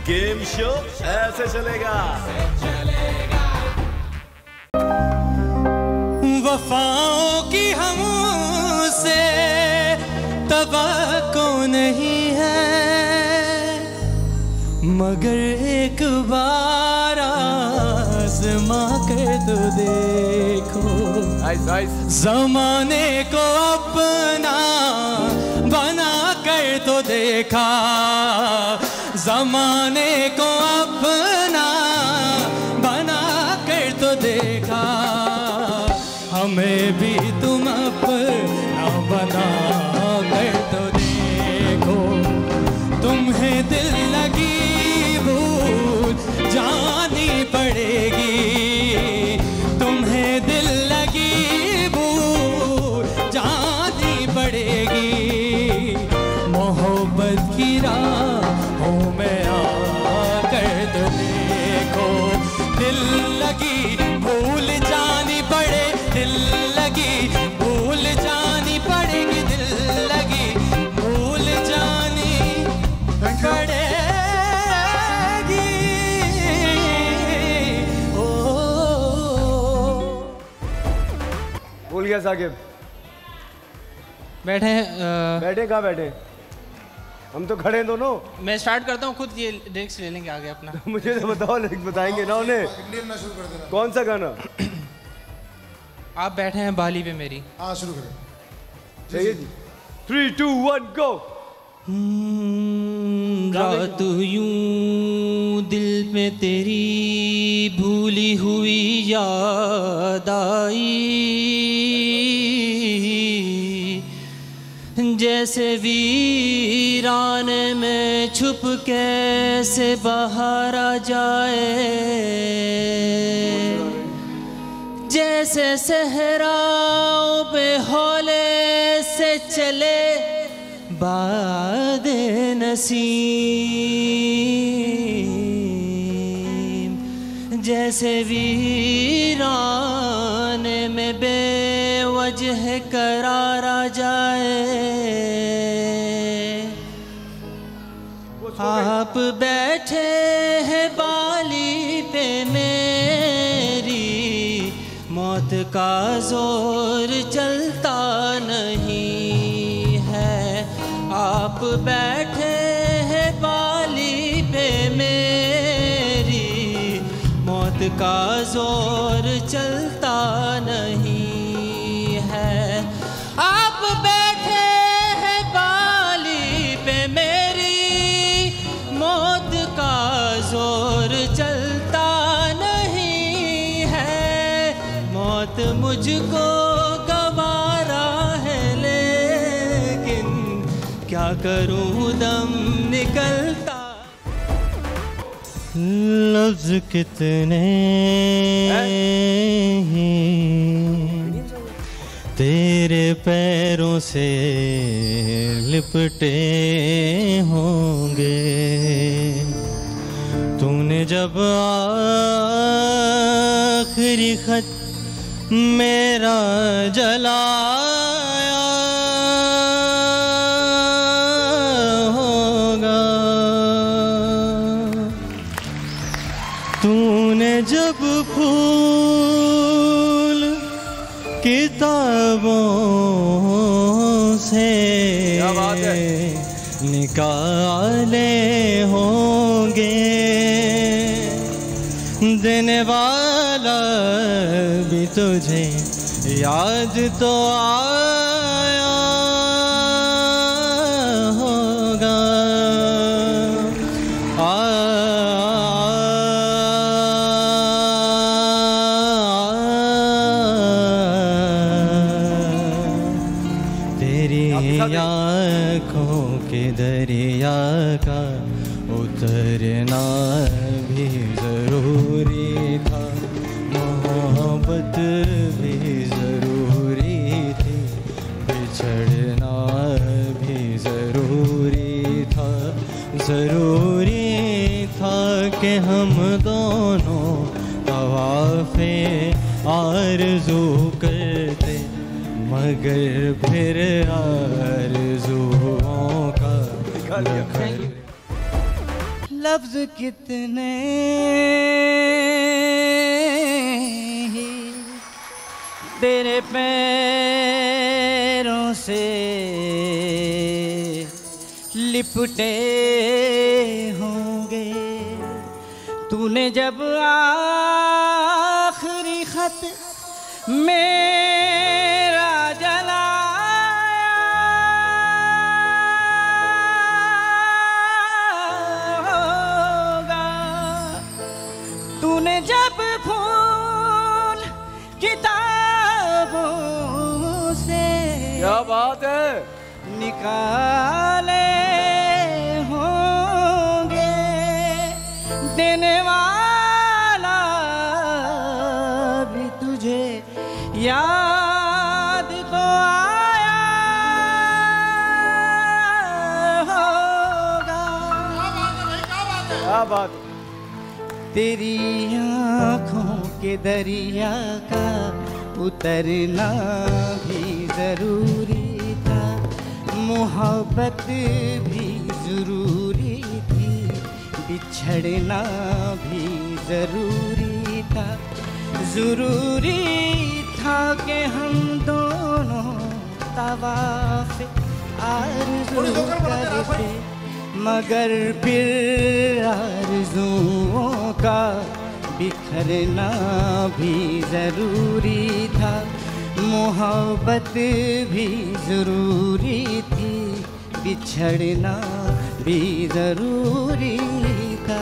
Game show ऐसे चलेगा। वफाओं की हमसे तवक्को नहीं है, मगर एक बार आज़मा कर तो देखो। ज़माने को अपना बना कर तो देखा, ज़माने को अपना बना कर तो देखा, हमें भी तुम अपना बना कर तो देखो। तुम्हें दिल लगी भूल जानी पड़ेगी, तुम्हें दिल लगी भूल जानी पड़ेगी। मोहब्बत की राहों में आकर तो देखो, दिल लगी भूल जानी पड़े, दिल लगी भूल जानी पड़ेगी, दिल लगी भूल जानी पड़ेगी। भूल गया साकिब। बैठे बैठे कहाँ बैठे? हम तो खड़े हैं दोनों। मैं स्टार्ट करता हूँ, खुद ये लिरिक्स ले लेंगे आगे अपना। मुझे तो बताओ, लिरिक्स बताएंगे ना उन्हें। कौन सा गाना? आप बैठे हैं बाली पे मेरी। हाँ शुरू करें। चाहिए जी। 3, 2, 1 गो। रात यूं दिल में तेरी भूली हुई याद आई, जैसे वीराने में छुप कैसे बाहर आ जाए, जैसे सहराओं पे हौले से चले बाद नसीम, जैसे वीराने में बेवजह करार आ जाए। आप बैठे हैं बाली पे मेरी, मौत का जोर चलता नहीं है। आप बैठे हैं बाली पे मेरी, मौत का जोर चलता नहीं है। आप बैठे हैं बाली पे मेरी, मौत का जोर चलता नहीं है। मौत मुझको गवारा है, लेकिन क्या करूं दम निकलता। लफ्ज कितने तेरे पैरों से लिपटे होंगे, तूने जब आखिरी खत मेरा जलाया होगा, तूने जब फूल किताबों से निकाले होंगे, देने वाला भी तुझे याद तो आया होगा। तेरी आँखों के दरिया का उतरना भी जरूरी था, मोहब्बत भी जरूरी थी, बिछड़ना भी जरूरी था। जरूरी था कि हम दोनों तवाफ़े आरज़ू करते, मगर फिर आरज़ुओं का लफ्ज कितने ही तेरे पैरों से लिपटे होंगे। तूने जब आखिरी खत मेरा जलाया होगा, तूने जब फूल किताबों से क्या बात है निकाले होंगे, देने वाला भी तुझे याद तो आया होगा। क्या बात। तेरी आँखों के दरिया का उतरना भी जरूरी था, मोहब्बत भी जरूरी थी, बिछड़ना भी जरूरी था। जरूरी था कि हम दोनों तवाफ़ आरज़ू करते, मगर फिर आरज़ुओं का बिखरना भी जरूरी था, मोहब्बत भी जरूरी थी, बिछड़ना भी जरूरी था।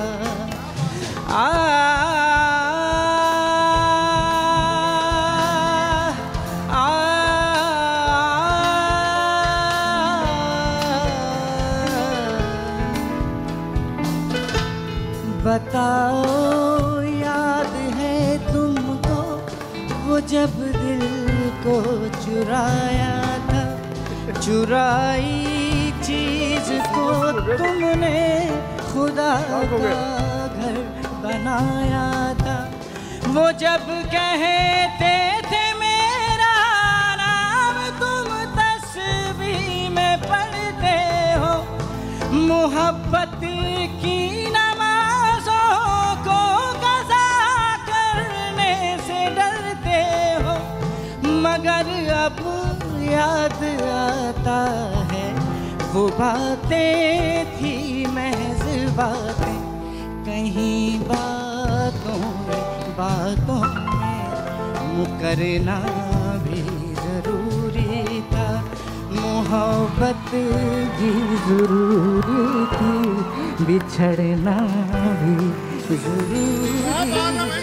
बताओ याद है तुमको वो जब दिल को चुराया था, चुराई चीज को तुमने खुदा का घर बनाया था। वो जब कहते थे मेरा नाम तुम तस्बीह में पढ़ते हो, मोहब्बत की नमाज़ों को क़ज़ा करने से डरते हो, मगर अब याद आता है वो बातें थी महज़ बातें, कहीं बातों में मुकरना भी ज़रूरी था, मोहब्बत भी ज़रूरी थी, बिछड़ना भी ज़रूरी था।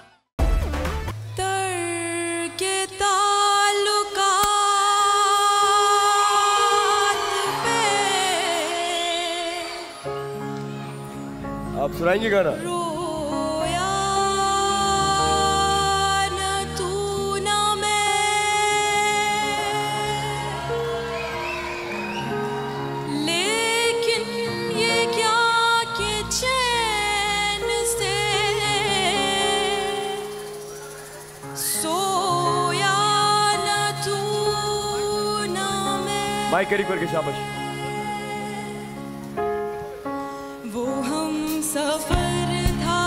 आप सुनाएंगे गाना? रोया न तू न मैं, लेकिन ये क्या कि चैन से सोया न तू न मैं। माइक करीब करके शाबाश। सफर था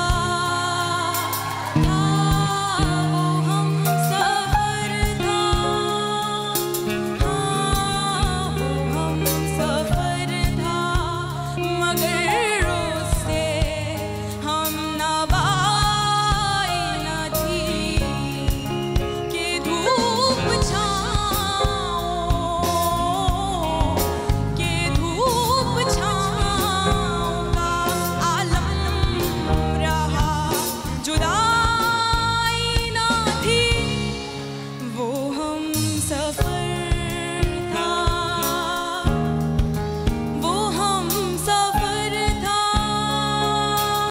वो हम सफर था, हाँ वो हम सफर था, मगर